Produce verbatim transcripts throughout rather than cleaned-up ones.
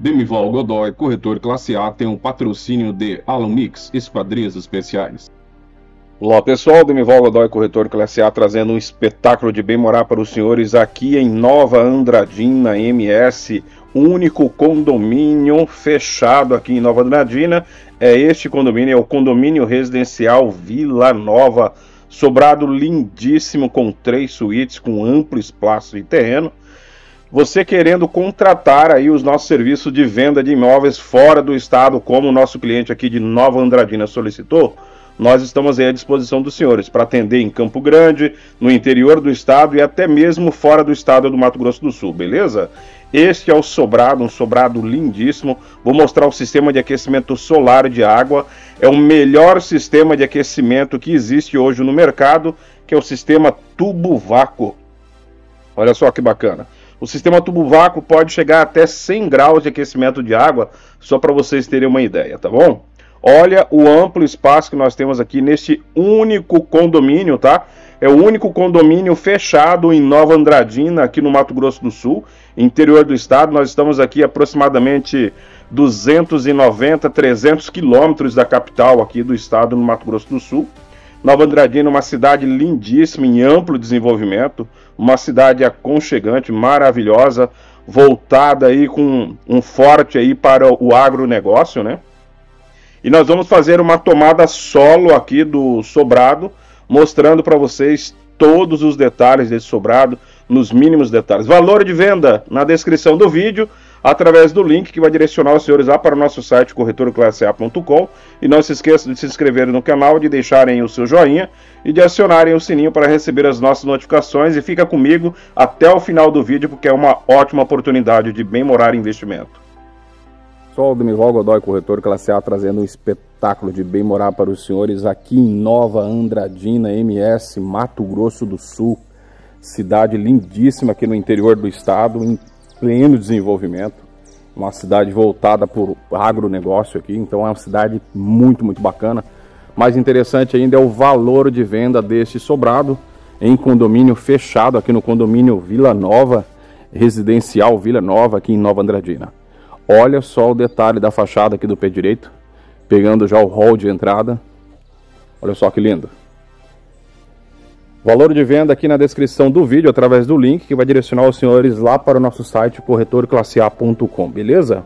Demival Godoy, corretor classe A, tem um patrocínio de Alumix, Esquadrias Especiais. Olá pessoal, Demival Godoy, corretor classe A, trazendo um espetáculo de bem-morar para os senhores aqui em Nova Andradina, M S, único condomínio fechado aqui em Nova Andradina. É este condomínio, é o condomínio residencial Vila Nova, sobrado lindíssimo com três suítes, com amplo espaço de terreno. Você querendo contratar aí os nossos serviços de venda de imóveis fora do estado, como o nosso cliente aqui de Nova Andradina solicitou, nós estamos aí à disposição dos senhores para atender em Campo Grande, no interior do estado e até mesmo fora do estado do Mato Grosso do Sul, beleza? Este é o sobrado, um sobrado lindíssimo. Vou mostrar o sistema de aquecimento solar de água. É o melhor sistema de aquecimento que existe hoje no mercado, que é o sistema tubo vácuo. Olha só que bacana. O sistema tubo vácuo pode chegar até cem graus de aquecimento de água, só para vocês terem uma ideia, tá bom? Olha o amplo espaço que nós temos aqui neste único condomínio, tá? É o único condomínio fechado em Nova Andradina, aqui no Mato Grosso do Sul, interior do estado. Nós estamos aqui aproximadamente duzentos e noventa, trezentos quilômetros da capital aqui do estado, no Mato Grosso do Sul. Nova Andradina, uma cidade lindíssima, em amplo desenvolvimento, uma cidade aconchegante, maravilhosa, voltada aí com um forte aí para o agronegócio, né? E nós vamos fazer uma tomada solo aqui do sobrado, mostrando para vocês todos os detalhes desse sobrado, nos mínimos detalhes. Valor de venda na descrição do vídeo, através do link que vai direcionar os senhores lá para o nosso site corretor classe A ponto com. E não se esqueçam de se inscreverem no canal, de deixarem o seu joinha e de acionarem o sininho para receber as nossas notificações. E fica comigo até o final do vídeo, porque é uma ótima oportunidade de bem-morar investimento. Sou o Demival Godoy, corretor classe A, trazendo um espetáculo de bem-morar para os senhores aqui em Nova Andradina, M S, Mato Grosso do Sul. Cidade lindíssima aqui no interior do estado, em pleno desenvolvimento. Uma cidade voltada para o agronegócio aqui, então é uma cidade muito, muito bacana. Mais interessante ainda é o valor de venda deste sobrado em condomínio fechado aqui no condomínio Vila Nova, residencial Vila Nova, aqui em Nova Andradina. Olha só o detalhe da fachada aqui do pé direito, pegando já o hall de entrada. Olha só que lindo. Valor de venda aqui na descrição do vídeo, através do link que vai direcionar os senhores lá para o nosso site corretor classe A ponto com, beleza?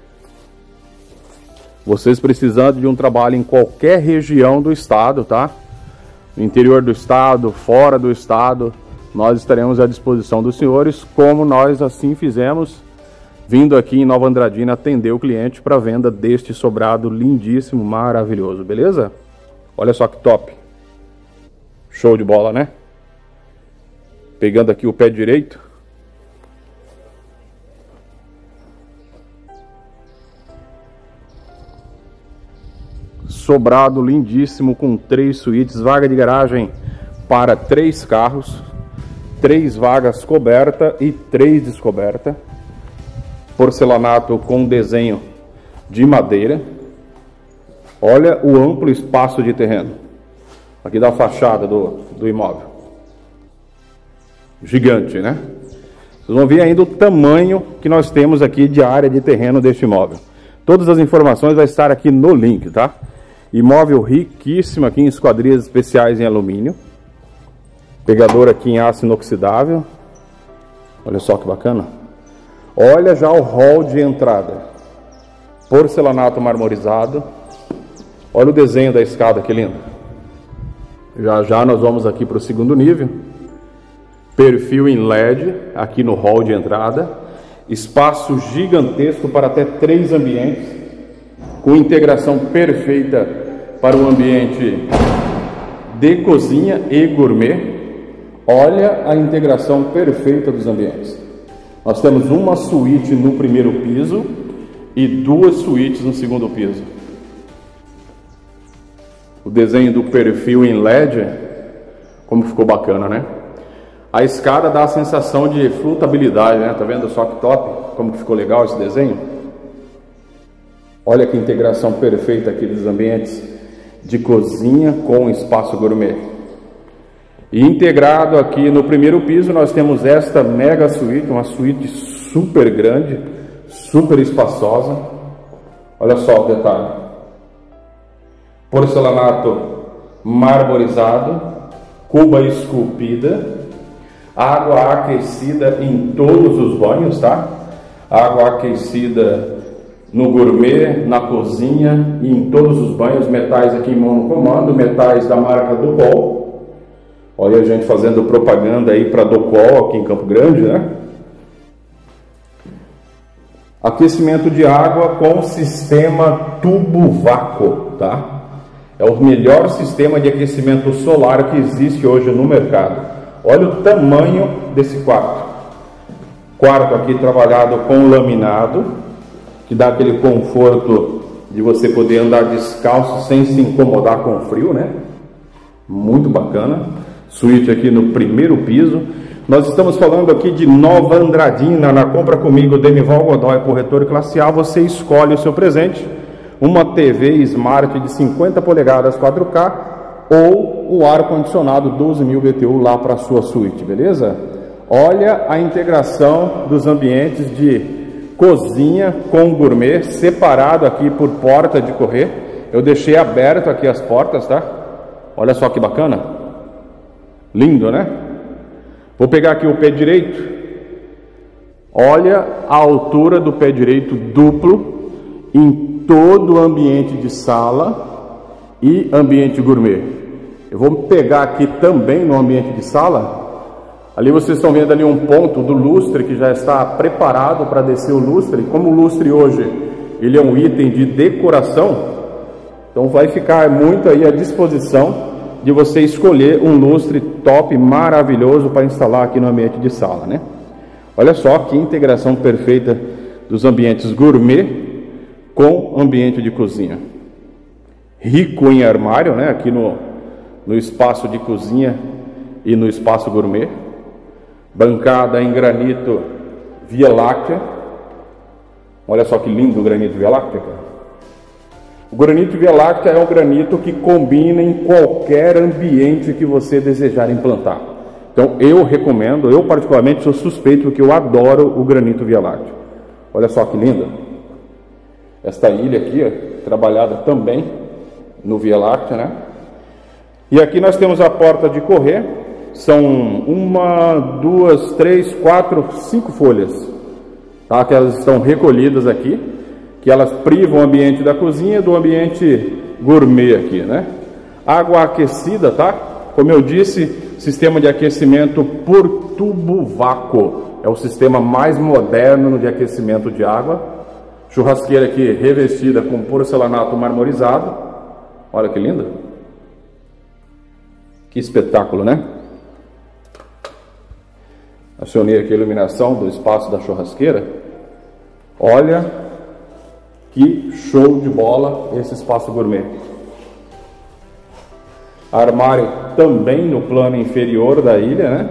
Vocês precisando de um trabalho em qualquer região do estado, tá? No interior do estado, fora do estado, nós estaremos à disposição dos senhores, como nós assim fizemos, vindo aqui em Nova Andradina atender o cliente para venda deste sobrado lindíssimo, maravilhoso, beleza? Olha só que top. Show de bola, né? Pegando aqui o pé direito. Sobrado lindíssimo com três suítes, vaga de garagem para três carros, três vagas coberta e três descoberta. Porcelanato com desenho de madeira. Olha o amplo espaço de terreno aqui da fachada do, do imóvel. Gigante, né? Vocês vão ver ainda o tamanho que nós temos aqui de área de terreno deste imóvel. Todas as informações vai estar aqui no link, tá? Imóvel riquíssimo aqui em esquadrias especiais em alumínio. Pegador aqui em aço inoxidável. Olha só que bacana. Olha já o hall de entrada. Porcelanato marmorizado. Olha o desenho da escada, que lindo. Já já nós vamos aqui para o segundo nível. Perfil em L E D aqui no hall de entrada. Espaço gigantesco para até três ambientes, com integração perfeita para o ambiente de cozinha e gourmet. Olha a integração perfeita dos ambientes. Nós temos uma suíte no primeiro piso e duas suítes no segundo piso. O desenho do perfil em L E D, como ficou bacana, né? A escada dá a sensação de flutuabilidade, né? Tá vendo só que top? Como que ficou legal esse desenho? Olha que integração perfeita aqui dos ambientes de cozinha com espaço gourmet. E integrado aqui no primeiro piso nós temos esta mega suíte, uma suíte super grande, super espaçosa. Olha só o detalhe. Porcelanato marmorizado, cuba esculpida, água aquecida em todos os banhos, tá? Água aquecida no gourmet, na cozinha e em todos os banhos. Metais aqui em monocomando, metais da marca Docol. Olha a gente fazendo propaganda aí para Docol aqui em Campo Grande, né? Aquecimento de água com sistema tubo vácuo, tá? É o melhor sistema de aquecimento solar que existe hoje no mercado. Olha o tamanho desse quarto. Quarto aqui trabalhado com laminado, que dá aquele conforto de você poder andar descalço sem se incomodar com o frio, né? Muito bacana. Suíte aqui no primeiro piso. Nós estamos falando aqui de Nova Andradina. Na compra comigo, Demival Godoy, corretor classe A, você escolhe o seu presente. Uma T V Smart de cinquenta polegadas quatro K ou o ar-condicionado doze mil B T U lá para a sua suíte, beleza? Olha a integração dos ambientes de cozinha com gourmet, separado aqui por porta de correr. Eu deixei aberto aqui as portas, tá? Olha só que bacana. Lindo, né? Vou pegar aqui o pé direito. Olha a altura do pé direito duplo em todo o ambiente de sala e ambiente gourmet. Eu vou pegar aqui também no ambiente de sala. Ali vocês estão vendo ali um ponto do lustre que já está preparado para descer o lustre. Como o lustre hoje ele é um item de decoração, então vai ficar muito aí à disposição de você escolher um lustre top, maravilhoso para instalar aqui no ambiente de sala, né? Olha só que integração perfeita dos ambientes gourmet com ambiente de cozinha. Rico em armário, né? Aqui no, no espaço de cozinha e no espaço gourmet. Bancada em granito Via Láctea. Olha só que lindo o granito Via Láctea, cara. O granito Via Láctea é um granito que combina em qualquer ambiente que você desejar implantar. Então eu recomendo, eu particularmente sou suspeito porque eu adoro o granito Via Láctea. Olha só que linda. Esta ilha aqui, ó, trabalhada também no Via Láctea, né? E aqui nós temos a porta de correr. São uma, duas, três, quatro, cinco folhas, tá? Que elas estão recolhidas aqui, que elas privam o ambiente da cozinha do ambiente gourmet aqui, né? Água aquecida, tá? Como eu disse, sistema de aquecimento por tubo vácuo. É o sistema mais moderno de aquecimento de água. Churrasqueira aqui revestida com porcelanato marmorizado. Olha que linda. Que espetáculo, né? Acionei aqui a iluminação do espaço da churrasqueira. Olha que show de bola esse espaço gourmet. Armário também no plano inferior da ilha, né?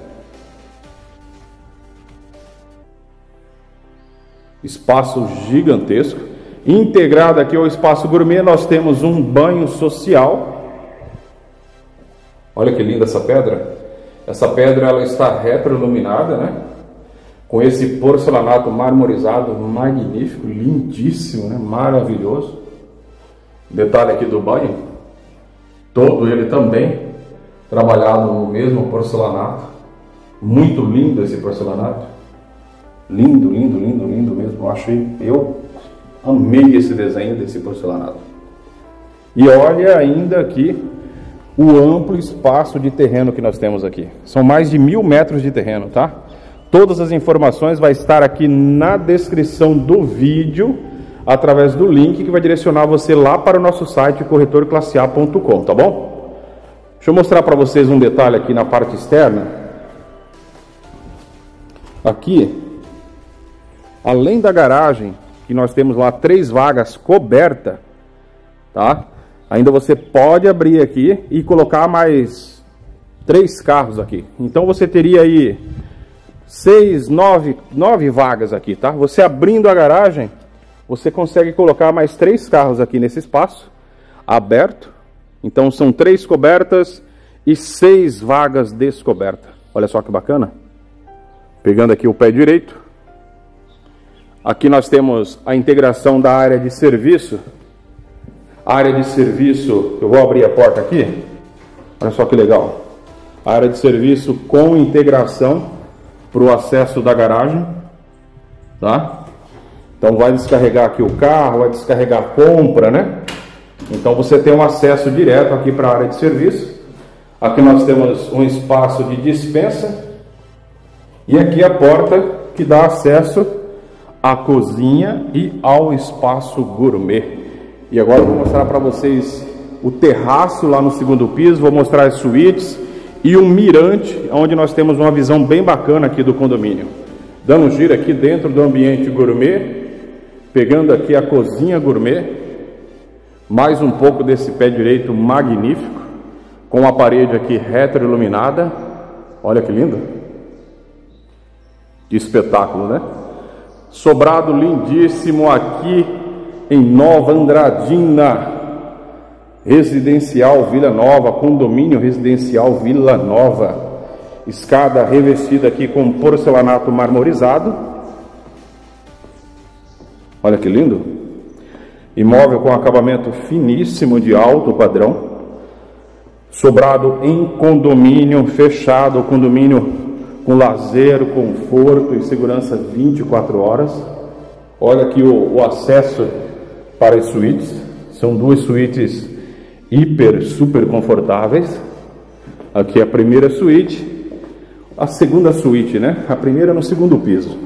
Espaço gigantesco. Integrado aqui ao espaço gourmet, nós temos um banho social. Olha que linda essa pedra. Essa pedra ela está retroiluminada, né? Com esse porcelanato marmorizado magnífico, lindíssimo, né? Maravilhoso. Detalhe aqui do banho, todo ele também trabalhado no mesmo porcelanato. Muito lindo esse porcelanato. Lindo, lindo, lindo, lindo mesmo. Eu achei, eu amei esse desenho desse porcelanato. E olha ainda aqui o amplo espaço de terreno que nós temos aqui. São mais de mil metros de terreno, tá? Todas as informações vai estar aqui na descrição do vídeo, através do link que vai direcionar você lá para o nosso site corretor classe A ponto com, tá bom? Deixa eu mostrar para vocês um detalhe aqui na parte externa. Aqui, além da garagem, que nós temos lá três vagas coberta, tá? Ainda você pode abrir aqui e colocar mais três carros aqui. Então você teria aí seis, nove, nove vagas aqui, tá? Você abrindo a garagem, você consegue colocar mais três carros aqui nesse espaço aberto. Então são três cobertas e seis vagas descobertas. Olha só que bacana. Pegando aqui o pé direito. Aqui nós temos a integração da área de serviço. A área de serviço, eu vou abrir a porta aqui. Olha só que legal. A área de serviço com integração para o acesso da garagem, tá? Então vai descarregar aqui o carro, vai descarregar a compra, né? Então você tem um acesso direto aqui para a área de serviço. Aqui nós temos um espaço de dispensa e aqui a porta que dá acesso à cozinha e ao espaço gourmet. E agora eu vou mostrar para vocês o terraço lá no segundo piso, vou mostrar as suítes e um mirante, onde nós temos uma visão bem bacana aqui do condomínio. Dando um giro aqui dentro do ambiente gourmet, pegando aqui a cozinha gourmet, mais um pouco desse pé direito magnífico, com a parede aqui retroiluminada. Olha que lindo! Que espetáculo, né? Sobrado lindíssimo aqui em Nova Andradina, residencial Vila Nova, condomínio residencial Vila Nova. Escada revestida aqui com porcelanato marmorizado. Olha que lindo! Imóvel com acabamento finíssimo de alto padrão. Sobrado em condomínio fechado, condomínio com lazer, conforto e segurança vinte e quatro horas. Olha aqui o, o acesso para as suítes. São duas suítes hiper, super confortáveis. Aqui a primeira suíte. A segunda suíte, né? A primeira no segundo piso.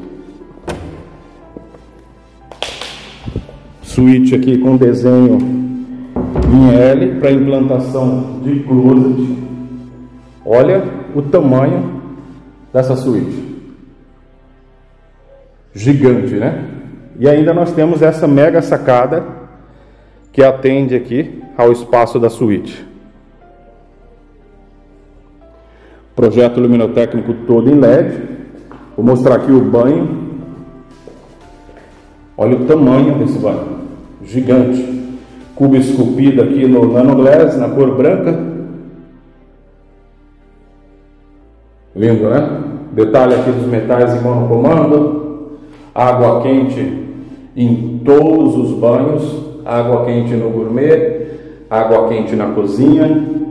Suíte aqui com desenho em L para implantação de closet. Olha o tamanho dessa suíte. Gigante, né? E ainda nós temos essa mega sacada que atende aqui ao espaço da suíte. Projeto luminotécnico todo em L E D. Vou mostrar aqui o banho. Olha o tamanho desse banho. Gigante. Cubo esculpido aqui no nanoglass, na cor branca. Lindo, né? Detalhe aqui dos metais em monocomando. Água quente em todos os banhos. Água quente no gourmet. Água quente na cozinha.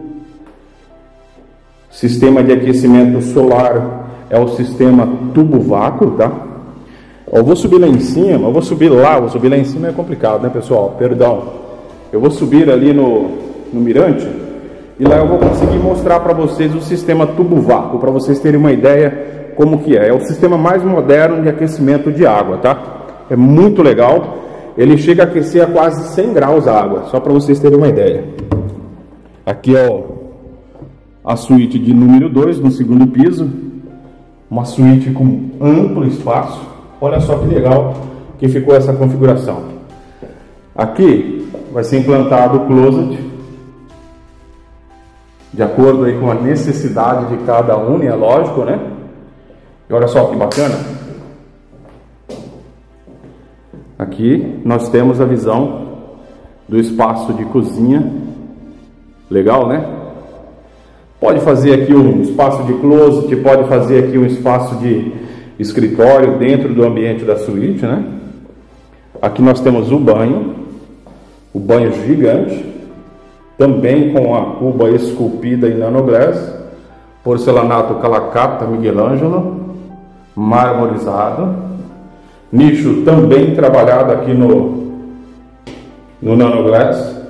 Sistema de aquecimento solar é o sistema tubo vácuo, tá? Eu vou subir lá em cima, eu vou subir lá, vou subir lá em cima é complicado, né, pessoal? Perdão. Eu vou subir ali no, no mirante e lá eu vou conseguir mostrar para vocês o sistema tubo vácuo, para vocês terem uma ideia como que é. É o sistema mais moderno de aquecimento de água, tá? É muito legal. Ele chega a aquecer a quase cem graus a água, só para vocês terem uma ideia. Aqui é o a suíte de número dois, no segundo piso. Uma suíte com amplo espaço. Olha só que legal que ficou essa configuração. Aqui vai ser implantado o closet, de acordo aí com a necessidade de cada um, é lógico, né? E olha só que bacana. Aqui nós temos a visão do espaço de cozinha. Legal, né? Pode fazer aqui um espaço de closet, pode fazer aqui um espaço de escritório dentro do ambiente da suíte, né? Aqui nós temos o banho, o banho gigante, também com a cuba esculpida em nanoglass, porcelanato Calacata Michelangelo, marmorizado, nicho também trabalhado aqui no, no nanoglass.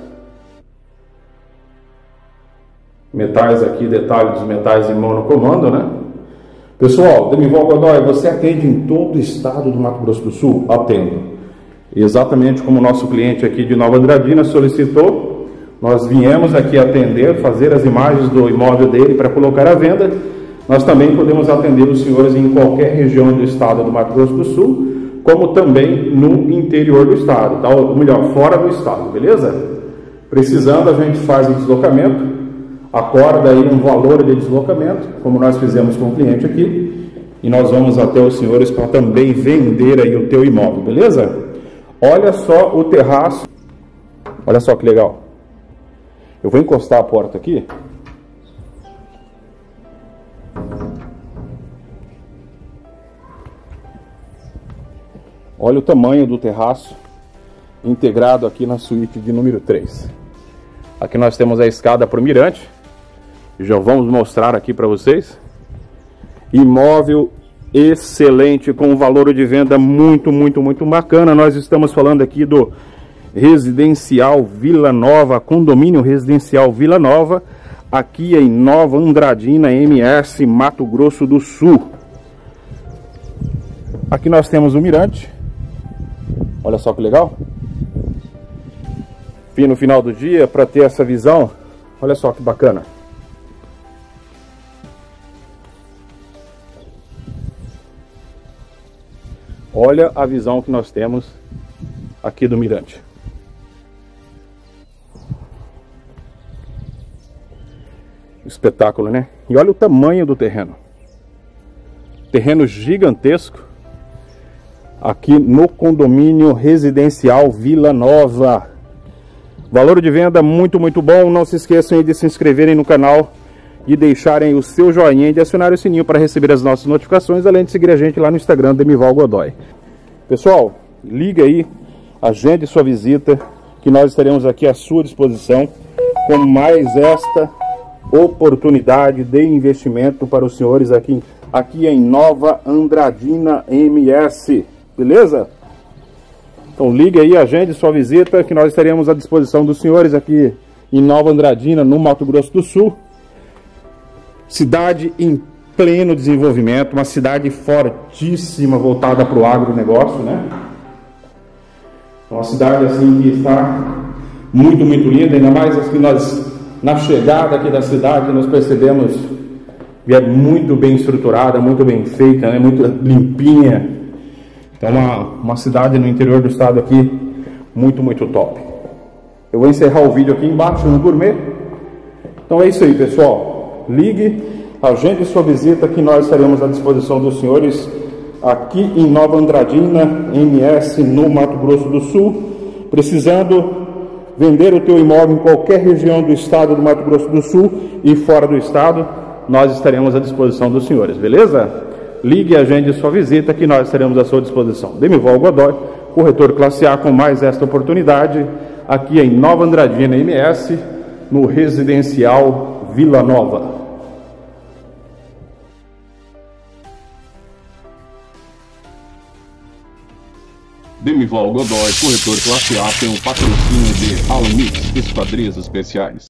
Metais aqui, detalhe dos metais em monocomando, né? Pessoal, Demival Godoy, você atende em todo o estado do Mato Grosso do Sul? Atendo. Exatamente como o nosso cliente aqui de Nova Andradina solicitou, nós viemos aqui atender, fazer as imagens do imóvel dele para colocar à venda. Nós também podemos atender os senhores em qualquer região do estado do Mato Grosso do Sul, como também no interior do estado, tá? Ou melhor, fora do estado, beleza? Precisando, a gente faz o deslocamento, acorda aí um valor de deslocamento, como nós fizemos com o cliente aqui, e nós vamos até os senhores para também vender aí o teu imóvel, beleza? Olha só o terraço, olha só que legal. Eu vou encostar a porta aqui. Olha o tamanho do terraço integrado aqui na suíte de número três. Aqui nós temos a escada para o mirante. Já vamos mostrar aqui para vocês. Imóvel excelente, com um valor de venda muito, muito, muito bacana. Nós estamos falando aqui do Residencial Vila Nova, condomínio Residencial Vila Nova, aqui em Nova Andradina, M S, Mato Grosso do Sul. Aqui nós temos o mirante. Olha só que legal. E no final do dia, para ter essa visão, olha só que bacana. Olha a visão que nós temos aqui do mirante. Espetáculo, né? E olha o tamanho do terreno. Terreno gigantesco. Aqui no condomínio Residencial Vila Nova. Valor de venda muito, muito bom. Não se esqueçam de se inscreverem no canal e deixarem o seu joinha e de acionar o sininho para receber as nossas notificações, além de seguir a gente lá no Instagram, Demival Godoy. Pessoal, liga aí, agende sua visita, que nós estaremos aqui à sua disposição com mais esta oportunidade de investimento para os senhores aqui, aqui em Nova Andradina, M S, beleza? Então liga aí, agende sua visita, que nós estaremos à disposição dos senhores aqui em Nova Andradina, no Mato Grosso do Sul. Cidade em pleno desenvolvimento, uma cidade fortíssima, voltada para o agronegócio, né? Uma cidade assim que está muito, muito linda, ainda mais assim nós, na chegada aqui da cidade, nós percebemos que é muito bem estruturada, muito bem feita, né? Muito limpinha. Então uma, uma cidade no interior do estado aqui, muito, muito top. Eu vou encerrar o vídeo aqui embaixo no gourmet. Então é isso aí, pessoal. Ligue, agende sua visita, que nós estaremos à disposição dos senhores aqui em Nova Andradina, M S, no Mato Grosso do Sul. Precisando vender o teu imóvel em qualquer região do estado do Mato Grosso do Sul e fora do estado, nós estaremos à disposição dos senhores, beleza? Ligue e agende sua visita, que nós estaremos à sua disposição. Demival Godoy, corretor classe A, com mais esta oportunidade aqui em Nova Andradina, M S, no Residencial Vila Nova. Demival Godoy, corretor classe A, tem um patrocínio de Alumix Esquadrias Especiais.